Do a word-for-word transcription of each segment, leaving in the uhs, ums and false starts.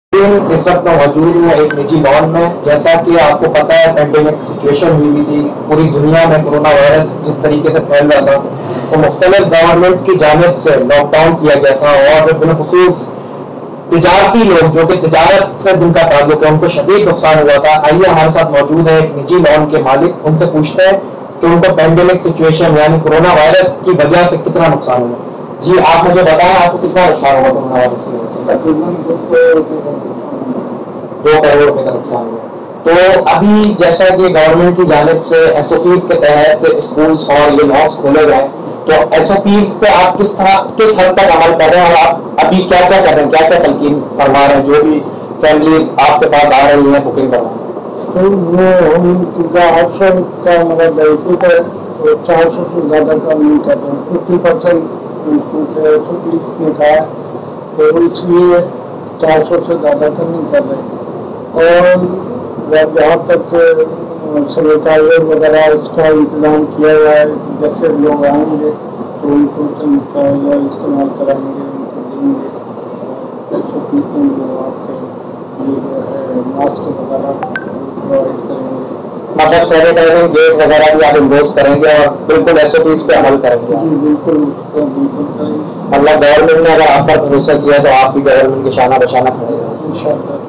اس وقت میں موجود ہوں ایک نجی لان میں. جیسا کہ آپ کو پتہ ہے پینڈیمک سچویشن ہوئی ہوئی تھی پوری دنیا میں, کرونا وائرس جس طریقے سے پھیل رہا تھا, تو مختلف گورنمنٹس کی جانب سے لاک ڈاؤن کیا گیا تھا, اور بالخصوص تجارتی لوگ جو کہ تجارت سے جن کا تعلق ہے ان کو شدید نقصان ہوا تھا. آئیے ہمارے ساتھ موجود ہے ایک نجی لان کے مالک, ان سے پوچھتے ہیں کہ ان کو پینڈیمک سچویشن یعنی کرونا وائرس کی وجہ سے کتنا نقصان ہوا. جی آپ مجھے بتائیں آپ کو کتنا نقصان ہوا کرونا وائرس کی وجہ سے؟ دو کروڑ روپے کا نقصان ہوا. تو ابھی جیسا کہ گورنمنٹ کی جانب سے ایس او پیز کے تحت اسکولس اور یہ لاس کھولے گئے, تو ایس او پیز پہ آپ کس طرح کس حد تک عمل کر رہے ہیں, اور آپ ابھی کیا کیا کر رہے ہیں, کیا کیا تلقین فرما رہے ہیں جو بھی فیملیز آپ کے پاس آ رہی ہیں بکنگ کروانے؟ وہ ہم کا آٹھ سو کا ہمارا بیٹری پر چار سو سے زیادہ کا نہیں کر رہے ہیں. Fifty percent S O Ps نے کہا تو اس لیے چار سو سے زیادہ کا نہیں کر رہے. اور جہاں تک سینیٹائزر وغیرہ اس کا انتظام کیا ہوا ہے, جیسے لوگ آئیں گے تو ان کو سینیٹائزر استعمال کرائیں گے, ان کو دیں گے. ایس او پی میں جو آپ کے یہ جو ہے ماسک وغیرہ پرووائڈ کریں گے. مطلب سینیٹائزنگ گیٹ وغیرہ بھی آپ انڈوز کریں گے اور بالکل ایس او پیز پہ عمل کریں گے؟ جی بالکل بالکل کریں گے. مطلب گورنمنٹ نے اگر آپ پر بھروسہ کیا تو آپ بھی گورنمنٹ کے شانہ بشانہ کھڑے گا ان شاء اللہ.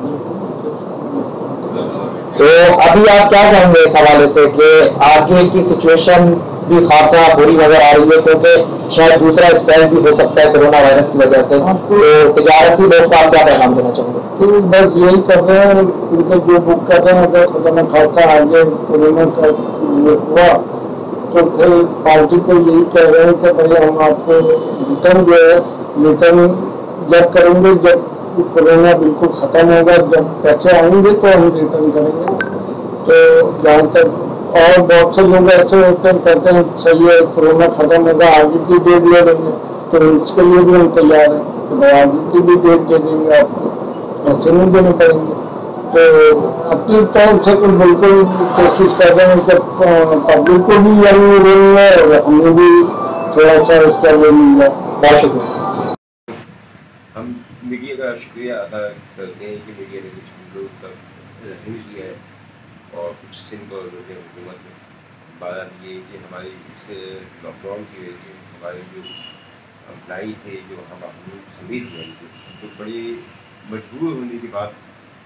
تو ابھی آپ کیا کہیں گے اس حوالے سے کہ آگے کی سچویشن بھی خاصا بری نظر آ رہی ہے, کیونکہ شاید دوسرا اسپریڈ بھی ہو سکتا ہے کرونا وائرس کی وجہ سے, تو تجارتی لوگ کا آپ کیا پیغام دینا چاہیں گے؟ بس یہی کر رہے ہیں ان کو جو بک کر رہے ہیں, اگر خدا نہ خاصا آگے کورونا کا ہوا تو پھر پارٹی کو یہی کہہ رہے ہیں کہ بھائی ہم آپ کو ریٹرن جو ہے ریٹرن جب کریں گے جب کورونا بالکل ختم ہوگا, جب پیسے آئیں گے تو ہم ریٹرن کریں گے. تو جہاں تک اور بہت سے لوگ ایسے ہوتے ہیں کہتے ہیں صحیح ہے کورونا ختم ہوگا آگے کی ڈیٹ لے لیں گے, تو اس کے لیے بھی ہم تیار ہیں کہ بھائی آگے کی بھی ڈیٹ دے دیں گے, آپ کو پیسے نہیں دینے پڑیں گے. تو اپنی طرف سے تو بالکل کوشش کر رہے ہیں کہ پبلک کو بھی یعنی مل جائے اور ہمیں بھی تھوڑا سا اس کا وہ مل جائے. بہت شکریہ. ہم میڈیا کا شکریہ ادا کرتے ہیں کہ میڈیا نے کچھ ہم لوگ تک نیوز لیا ہے, اور کچھ سندھ اور حکومت نے. بات یہ کہ ہماری اس لاک ڈاؤن کی وجہ سے ہمارے جو امپلائی تھے, جو ہم اپنی سمیت ہیں, تو بڑی مجبور ہونے کی بات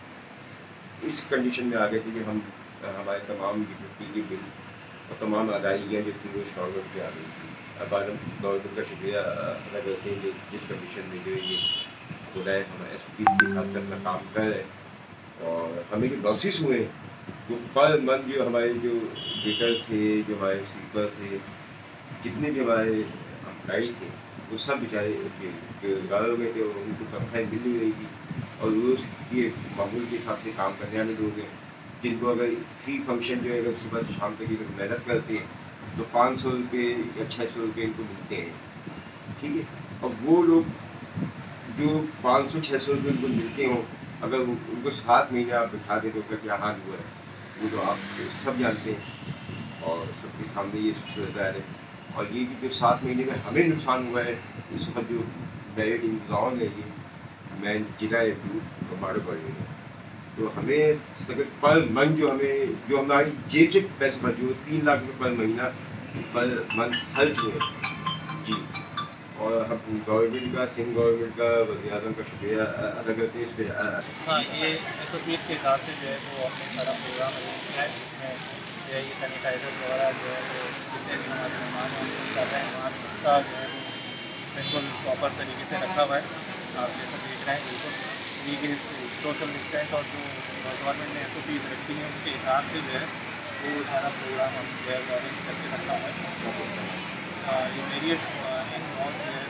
اس کنڈیشن میں آ گئے تھے کہ ہم ہمارے تمام ڈیوٹی کے بل اور تمام ادائیگیاں جو تھیں وہ انسٹالمنٹ پہ آ گئی تھیں. اب آج ہم گورنمنٹ کا شکریہ ادا کرتے ہیں کہ جس کنڈیشن میں جو یہ خدا ہے ہم ایس پی کے حساب سے اپنا کام کر رہے ہیں, اور ہمیں جو لاسز ہوئے وہ پر منتھ جو ہمارے جو ڈیٹر تھے, جو ہمارے سویپر تھے, جتنے بھی ہمارے امپلائی تھے وہ سب بیچارے گار ہو گئے تھے, اور ان کو تنخواہیں مل نہیں رہی تھی, اور روز یہ معمول کے حساب سے کام کرنے والے لوگ ہیں جن کو اگر فری فنکشن جو ہے اگر صبح سے شام تک اگر محنت کرتے ہیں تو پانچ سو روپئے یا چھ سو روپئے ان کو ملتے ہیں. ٹھیک ہے, اب وہ لوگ جو پانچ سو چھ سو روپئے ان کو ملتے ہوں, اگر ان کو سات مہینے آپ بٹھا دیں تو ان کا کیا حال ہوا ہے وہ تو آپ سب جانتے ہیں, اور سب کے سامنے یہ صورت ہے. اور یہ جو سات مہینے میں ہمیں نقصان ہوا ہے, اس وقت جو بیڈ انتظام ہے یہ مین ضلع ہے ہمارے پڑے گا, تو ہمیں پر منتھ جو ہمیں جو ہماری جیب سے پیسے بچے ہوئے تین لاکھ روپے پر مہینہ پر منتھ خرچ ہوئے. جی, اور ہم گورنمنٹ کا سندھ گورنمنٹ کا وزیر اعظم کا شکریہ ادا کرتے ہیں اس پہ. ہاں, یہ ایس او پیز کے حساب سے جو ہے وہ ہم نے سارا پروگرام ارینج کیا ہے, جس میں جو ہے یہ سینیٹائزر وغیرہ جو ہے وہ جتنے بھی ہمارے مہمان ہیں ان کر رہے ہیں, ماسک کا جو ہے وہ بالکل پراپر طریقے سے رکھا ہوا ہے. آپ جیسا دیکھ رہے ہیں بالکل یہ سوشل ڈسٹینس اور جو گورنمنٹ نے ایس او پیز رکھی ہیں ان کے حساب سے جو ہے وہ سارا پروگرام ہم جو ہے ارینج کر کے رکھا ہوا ہے. یہ میری جو ہے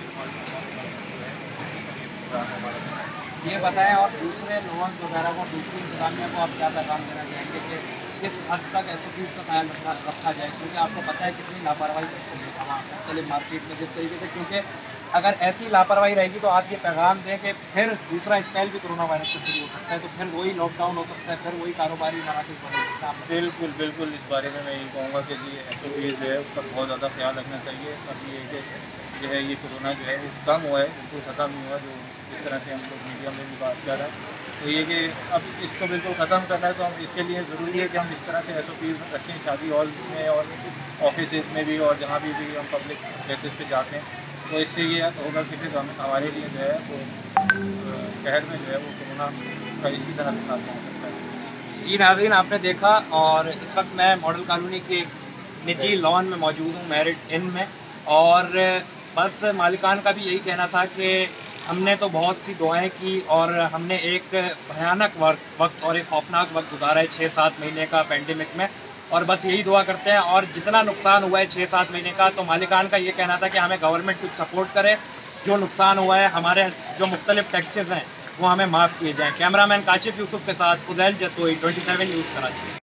یہ بتائیں, اور دوسرے لوگوں وغیرہ کو دوسری انتظامیہ کو آپ کیا پیغام دینا چاہیں گے کہ کس حد تک ایس او پیز کا خیال رکھا جائے, کیونکہ آپ کو پتہ ہے کتنی لاپرواہی کرتے ہیں وہاں مختلف مارکیٹ میں جس طریقے سے, کیونکہ अगर ऐसी लापरवाही रहेगी तो आप ये पैगाम दें कि फिर दूसरा स्पेल भी कोरोना वायरस का शुरू हो सकता है, तो फिर वही लॉकडाउन हो सकता है, फिर वही कारोबारी मराकज बंद हो सकता है। बिल्कुल बिल्कुल इस बारे में मैं यही कहूँगा कि जी एस ओ पी जो है उसका बहुत ज़्यादा ख्याल रखना चाहिए। अभी ये कि जो है ये कोरोना जो है कम हुआ है, बिल्कुल ख़त्म नहीं हुआ, जो जिस तरह से हम लोग मीडिया में भी बात कर रहे हैं। तो ये कि अब इसको बिल्कुल ख़त्म करना है, तो हम इसके लिए ज़रूरी है कि हम इस तरह से एस ओ पी रखें शादी हॉल में और ऑफिस में भी और जहाँ भी भी हम पब्लिक प्लेसेस पे जाते हैं। तो इससे ये होगा कि फिर हम हमारे लिए जो है वो शहर में जो है वो कोरोना का इसी तरह से साथ हो सकता है। जी नाज़रीन, आपने देखा, और इस वक्त मैं मॉडल कॉलोनी के निजी लॉन में मौजूद हूँ, मैरिड इन में, और बस मालिकान का भी यही कहना था कि हमने तो बहुत सी दुआएं की और हमने एक भयानक वक्त वक्त और एक खौफनाक वक्त गुजारा है छः सात महीने का पेंडेमिक में, और बस यही दुआ करते हैं। और जितना नुकसान हुआ है छः सात महीने का, तो मालिकान का ये कहना था कि हमें गवर्नमेंट कुछ सपोर्ट करे, जो नुकसान हुआ है हमारे जो मुख्तलिफ टैक्सेस हैं वो हमें माफ़ किए जाएँ। कैमरामैन काशिफ यूसुफ के साथ Udail Jasoi, twenty seven news Karachi.